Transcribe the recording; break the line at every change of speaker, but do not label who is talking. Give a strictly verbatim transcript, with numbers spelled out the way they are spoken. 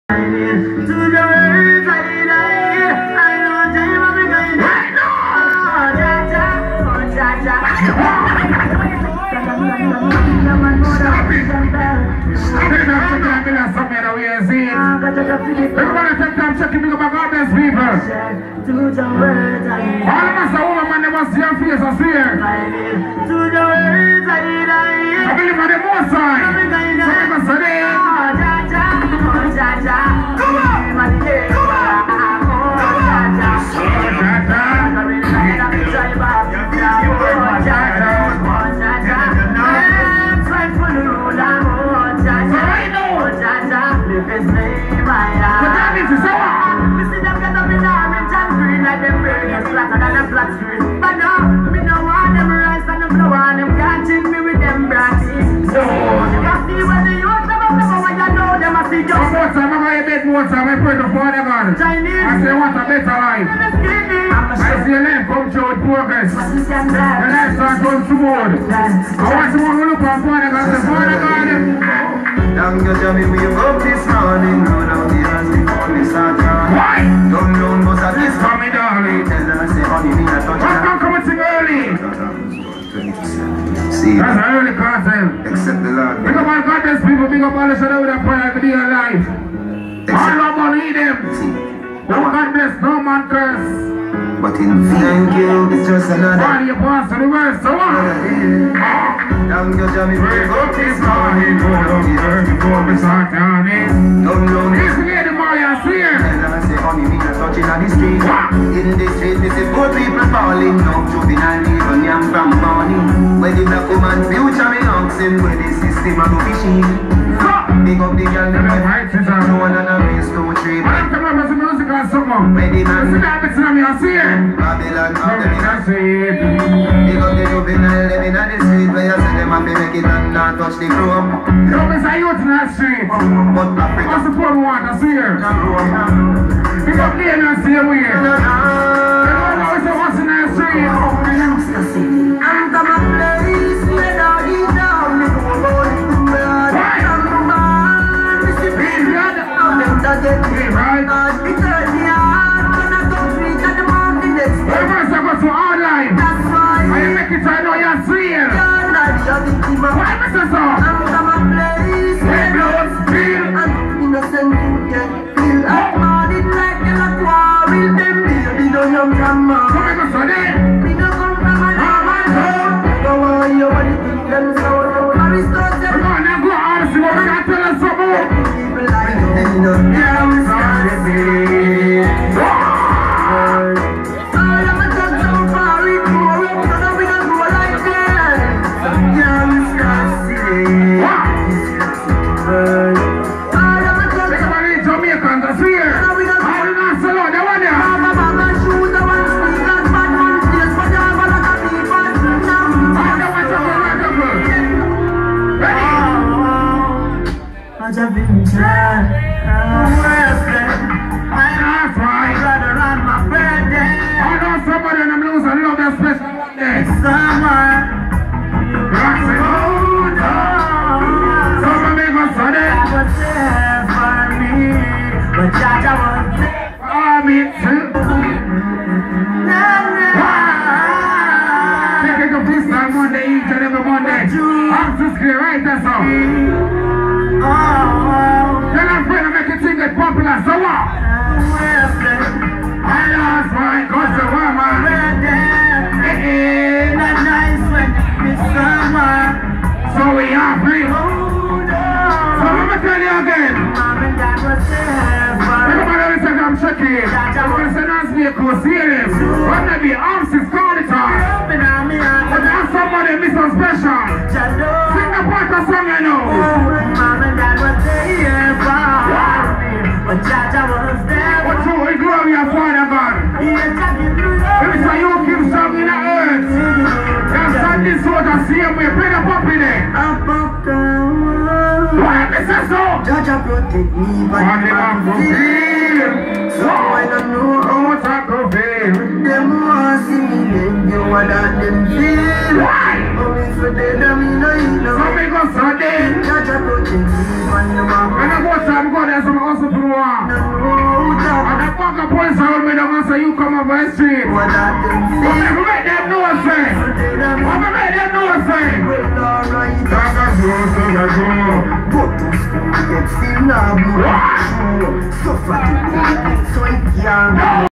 Everybody take time checking me about God bless people. All of us are women when they must see your face, I see her. I believe on the most side. So we must say it. Come on! One time I pray to Father God. I say what a better life. I see your name come through with progress. The life starts going smooth. I want someone to look on Father God. Say Father God.
Thank you, Jamie, we woke this morning. Go down the hands before we start running.
Why?
Don't know what's at this
for me, darling.
Tell her, say, honey, me not touch
her. Come come and sing early.
See,
that's an early content.
Accept the Lord.
Big up all God bless people. Big up all the shadow with a prayer every day of life. All love will need them. No God bless, no man curse.
But in thank you, it's just another.
Why do you pass to the worst? So what?
Thank you, Jamie.
Wake up this morning, go down the earth before we start yawning.
Don't know
this. This is the more you see her.
And I say, honey, me not touching on the street. In the street, this is poor people falling. No juvenile, even young from morning. Where the black woman future, me oxen. Where the system of the machine. Big up the girl, them right, sister. No one on a race, two, three.
I'm coming up with some music or something.
Where the man,
listen to that, listen to me, I see it.
Babylon, how them in
the street.
Big up the juvenile, them in the street. Where you say them have to make it and not touch the chrome.
You know, there's a youth in that street.
But Africa,
what's the phone want, I see her. Big up the and I see her weird. You know, always say what's in that street.
I'm from a place where all these down, me go about it. Get me right. Because the heart gonna go sweet at the mountain next day.
Everyone say go to online.
That's why.
I make it I know you're real.
You're not the other team.
Why am I so?
I'm from a place
where blood spill
and innocent you can feel. I'm mad it like in a quarrel. Them baby don't come from mom.
Come on, go so then.
We don't come from a normal home. Go on, you want to think them so. Aristotle.
Come on, now go on, see what we got to tell us some more.
Yeah, we started to see. All of us are so far, we go up, so we don't go like that. Yeah, we started to see. All of us are
so many Jamaicans are here. All the nice alone, they want you.
Mama, mama, shoes, I want sneakers, bad one, yes, but I want to be fast now.
All the ones are going to go. Ready?
I just been trying.
That's right. I know somebody in the blues and love that special one day.
Someone.
Oh no. Someone make us on it.
Was there for me, but Jaja was there
for me too. Take it to freestyle Monday, each and every Monday. I'm just clear, right? That's all. Tell a friend to make it sing it popular, so what? I lost my cause of woman. Hey,
not nice when it's summer.
So we are free. So let me tell you again.
Mom and Dad was there for me.
Everybody listen, I'm checking. I'm going to send us me a cool series. When they be arms is called it on. But there's somebody miss so special. Sing the part of song I know.
Mom and Dad was there for me. But Jaja was there.
But you will glory of Father God. Every time you keep song in the earth. There's something sort of same way. Bring a puppy there.
Up, up, down.
Why is it so?
Jaja protect me, but
I'm not going to feel.
So I don't know
how to go feel.
Them want see me, then you want that them feel.
Why?
Only for them, I mean, I know.
So we go so then.
Jaja protect me, but I'm not.
And I go time go there, so I'm also to war. And the fuck of police hold me down and say you come over the street. What make them know what say? What make them know what say? That's go, so that's go.
Get still now, so far, so it can't.